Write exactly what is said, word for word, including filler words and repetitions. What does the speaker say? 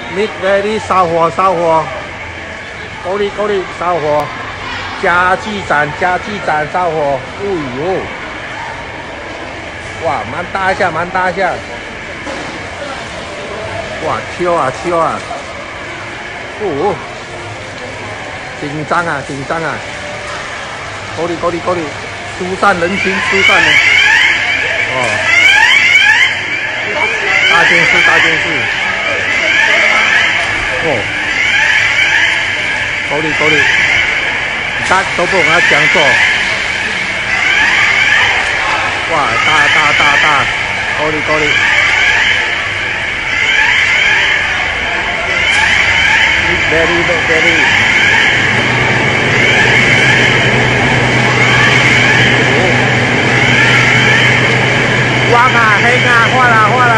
，mid ready 烧火烧火，够力够力烧火，加技斩加技斩烧火，哎呦，哇，蛮大一下蛮大一下，哇，秋啊秋啊，哦，紧张啊紧张啊，够力够力够力，疏散人群疏散了，哦。 大件事，大件事！哦，够力够力，大都不跟他讲做。哇，大大大大，够力够力！very very。哇啊，黑啊，换了换了。